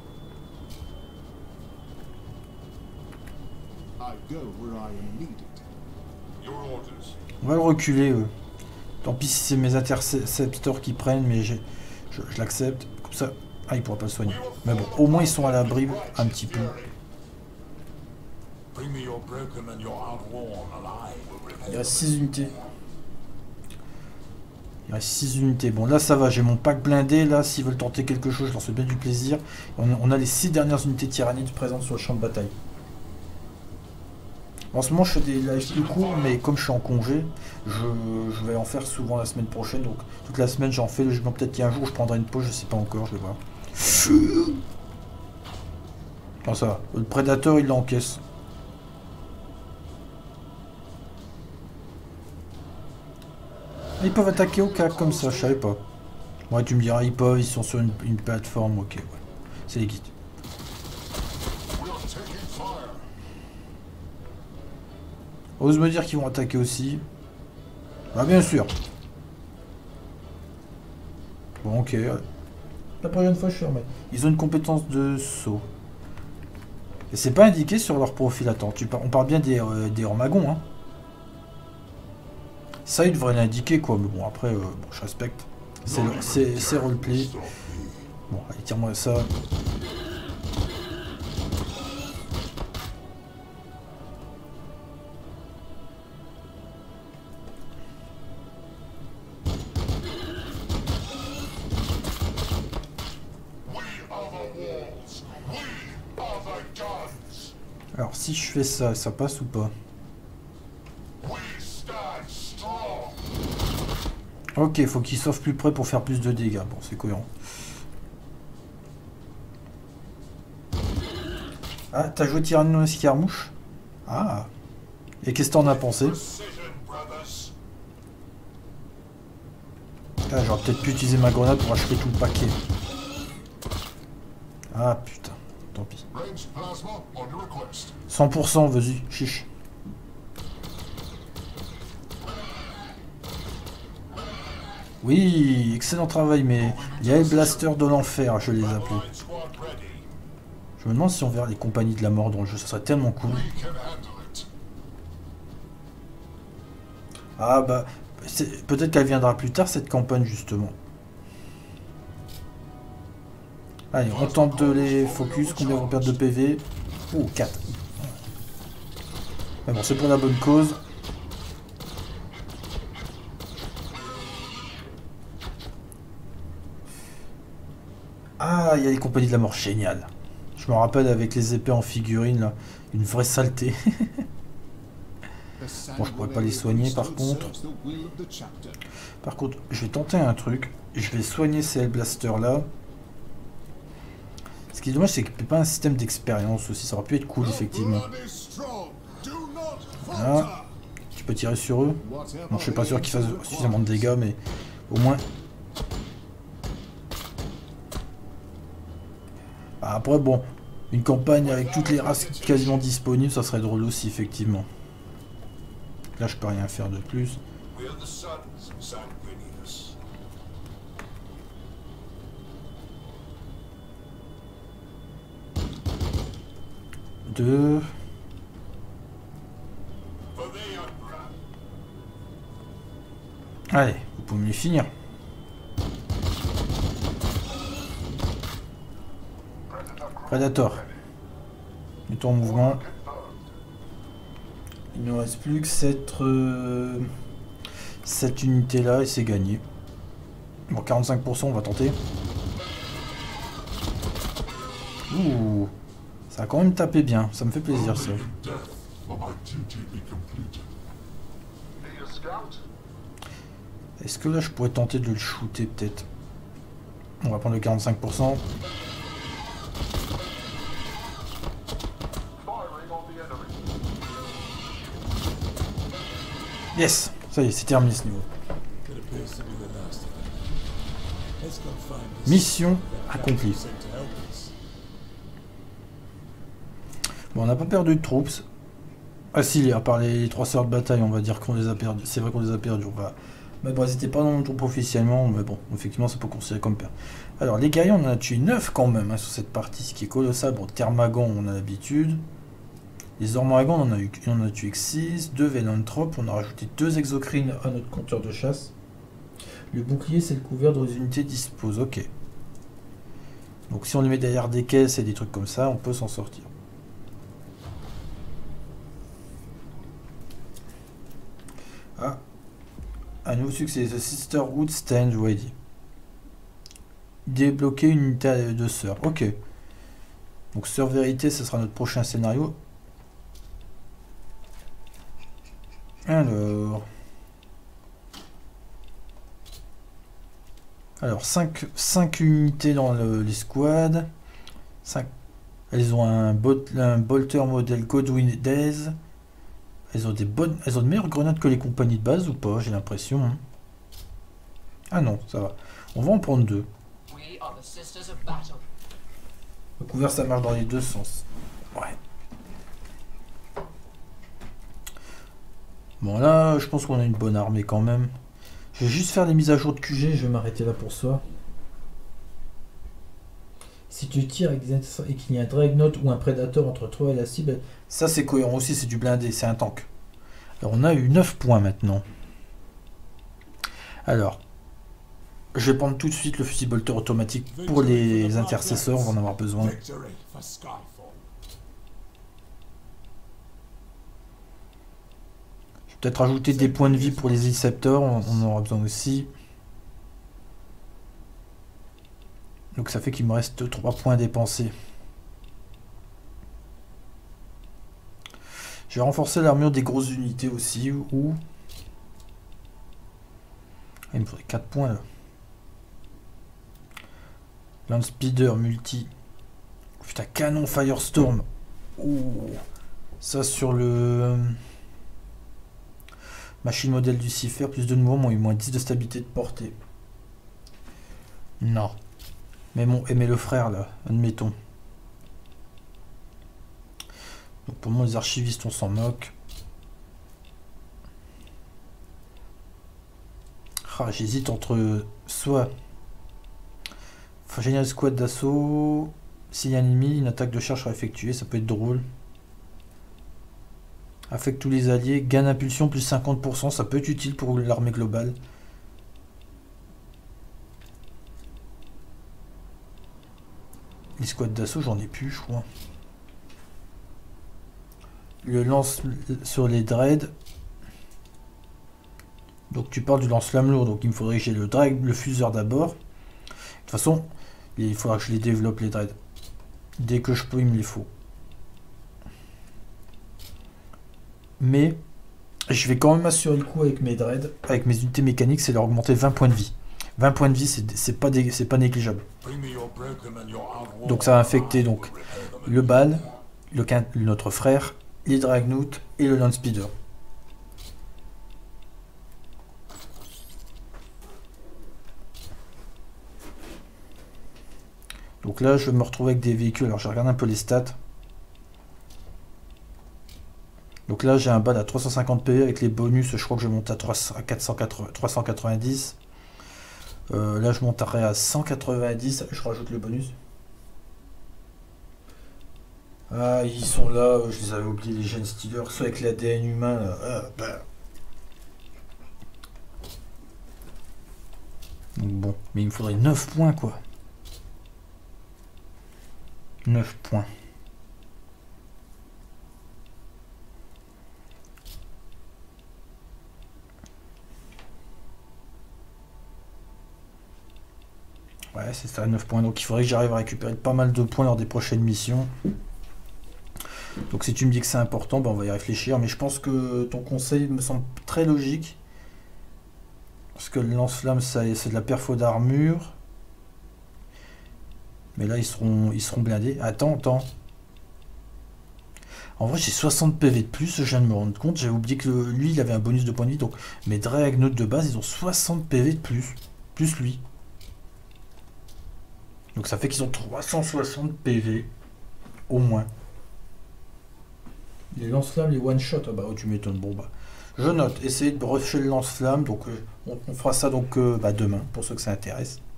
On va le reculer. Tant pis si c'est mes intercepteurs qui prennent, mais je l'accepte. Comme ça, ah, il pourra pas le soigner. Mais bon, au moins ils sont à l'abri un petit peu. Il reste 6 unités. Il reste 6 unités. Bon, là ça va, j'ai mon pack blindé. Là, s'ils veulent tenter quelque chose, je leur fais bien du plaisir. On a les 6 dernières unités tyrannides présentes sur le champ de bataille. En ce moment, je fais des lives plus courts, mais comme je suis en congé, je vais en faire souvent la semaine prochaine. Donc, toute la semaine, j'en fais. Logiquement, peut-être qu'il y a un jour où je prendrai une pause, je sais pas encore, je vais voir. Ah, ça va. Le prédateur, il l'encaisse. Ils peuvent attaquer au cac comme ça, je savais pas. Ouais, tu me diras, ils peuvent, ils sont sur une plateforme, ok, ouais. C'est les guides. Ose me dire qu'ils vont attaquer aussi. Ah, bien sûr. Bon, ok. La prochaine fois, je suis remis. Ils ont une compétence de saut. Et c'est pas indiqué sur leur profil. Attends, on parle bien des Hormagons, hein. Ça, ils devraient l'indiquer, quoi. Mais bon, après, bon, je respecte. C'est roleplay. Bon, allez, tire-moi ça. Alors, si je fais ça, ça passe ou pas? Ok, il faut qu'il sauve plus près pour faire plus de dégâts. Bon, c'est cohérent. Ah, t'as joué Tyrannie dans l'escarmouche? Ah. Et qu'est-ce que t'en as pensé? Ah, j'aurais peut-être pu utiliser ma grenade pour achever tout le paquet. Ah, putain. Tant pis. 100%, vas-y, chiche. Oui, excellent travail, mais il y a les blasters de l'enfer, je les appelle. Je me demande si on verra les compagnies de la mort dans le jeu, ça serait tellement cool. Ah bah, peut-être qu'elle viendra plus tard cette campagne justement. Allez, on tente de les focus, combien vont perdre de PV? Oh, 4. Mais bon, c'est pour la bonne cause. Ah, il y a les compagnies de la mort, génial. Je me rappelle avec les épées en figurine, là, une vraie saleté. Bon, je pourrais pas les soigner par contre. Par contre, je vais tenter un truc. Je vais soigner ces Hellblasters là. Ce qui est dommage, c'est qu'il n'y a pas un système d'expérience aussi. Ça aurait pu être cool, effectivement. Voilà. Tu peux tirer sur eux. Bon, je suis pas sûr qu'ils fassent suffisamment de dégâts, mais au moins... Après, bon, une campagne avec toutes les races quasiment disponibles, ça serait drôle aussi, effectivement. Là, je peux rien faire de plus. We are the sons of Sanguinius. Deux. For the Emperor. Allez, vous pouvez me les finir. Predator. Mets-toi en mouvement. Il ne reste plus que cette unité là et c'est gagné. Bon, 45%, on va tenter. Ouh, ça a quand même tapé bien, ça me fait plaisir ça. Death for my duty be completed. Need a scout? Est-ce que là je pourrais tenter de le shooter peut-être? On va prendre le 45%. Yes, ça y est, c'est terminé ce niveau. It appears to be the last of them. Let's go find this Mission that accomplie. sent to help us. Bon, on n'a pas perdu de troupes. Ah si, à part les 3 sœurs de bataille, on va dire qu'on les a perdus. C'est vrai qu'on les a perdus. Mais bon, ils n'étaient pas dans nos troupes officiellement, mais bon, effectivement, ça peut considérer comme perte. Alors, les guerriers, on en a tué 9 quand même hein, sur cette partie, ce qui est colossal. Bon, Thermagon, on a l'habitude. Les Ormagons, on en a tué que 6. 2 Vélanthropes, on a rajouté 2 exocrines à notre compteur de chasse. Le bouclier, c'est le couvert dont les unités disposent. Ok. Donc, si on les met derrière des caisses et des trucs comme ça, on peut s'en sortir. Ah, un nouveau succès, The Sisterhood Stand Ready. Débloquer une unité de sœurs. Ok. Donc Sœur Vérité, ce sera notre prochain scénario. Alors 5 unités dans l'escouade. 5. Elles ont un bolter modèle Godwin Days. Elles ont de meilleures grenades que les compagnies de base ou pas, j'ai l'impression. Hein. Ah non, ça va. On va en prendre 2. We are the sisters of battle. Le couvert, ça marche dans les deux sens. Ouais. Bon, là, je pense qu'on a une bonne armée quand même. Je vais juste faire les mises à jour de QG, je vais m'arrêter là pour ça. Si tu tires et qu'il y a un Dreadnought ou un Predator entre toi et la cible, ça c'est cohérent aussi, c'est du blindé, c'est un tank. Alors on a eu 9 points maintenant. Alors, je vais prendre tout de suite le fusil bolter automatique pour les intercesseurs, on va en avoir besoin. Victory for Skyfall. Je vais peut-être rajouter des points de vie pour les Inceptors, on en aura besoin aussi. Donc ça fait qu'il me reste 3 points dépensés. Je vais renforcer l'armure des grosses unités aussi. Ou... il me faudrait 4 points là. Land Speeder multi. Putain, canon Firestorm. Ouh. Ça sur le... machine modèle Lucifer, plus de mouvement, moins 10 de stabilité de portée. Non. Mais le frère là, admettons. Donc pour moi les archivistes on s'en moque. Ah, j'hésite entre soit génial squad d'assaut, s'il y a un ennemi, une attaque de charge sera effectuée, ça peut être drôle. Affecte tous les alliés, gain d'impulsion plus 50%, ça peut être utile pour l'armée globale. Les squads d'assaut, j'en ai plus, je crois. Le lance sur les dreads. Donc tu parles du lance-flamme lourd, donc il me faudrait que j'ai le fuseur d'abord. De toute façon, il faudra que je les développe les dreads. Dès que je peux, il me les faut. Mais je vais quand même assurer le coup avec mes dreads, avec mes unités mécaniques, c'est leur augmenter 20 points de vie. 20 points de vie, c'est pas négligeable. Donc ça va affecter donc le bal, notre frère, les Dreadnought et le Land Speeder. Donc là, je vais me retrouver avec des véhicules. Alors je regarde un peu les stats. Donc là j'ai un bal à 350 PV avec les bonus, je crois que je monte à 390. Là je monterai à 190, je rajoute le bonus. Ah, ils sont là, je les avais oubliés, les gènes Stealer, ceux avec l'ADN humain. Donc bon, mais il me faudrait 9 points quoi. 9 points. Ouais, c'est ça, 9 points. Donc il faudrait que j'arrive à récupérer pas mal de points lors des prochaines missions. Donc si tu me dis que c'est important, ben on va y réfléchir. Mais je pense que ton conseil me semble très logique. Parce que le lance-flamme, c'est de la perfo d'armure. Mais là, ils seront blindés. Attends. En vrai, j'ai 60 PV de plus, je viens de me rendre compte. J'avais oublié que lui, il avait un bonus de points de vie. Donc mes Dreadnoughts de base, ils ont 60 PV de plus. Plus lui. Donc ça fait qu'ils ont 360 PV. Au moins. Les lance-flammes, les one-shot. Ah bah oh, tu m'étonnes. Bon bah. Je note. Essayer de brusher le lance-flamme. Donc on fera ça donc demain, pour ceux que ça intéresse.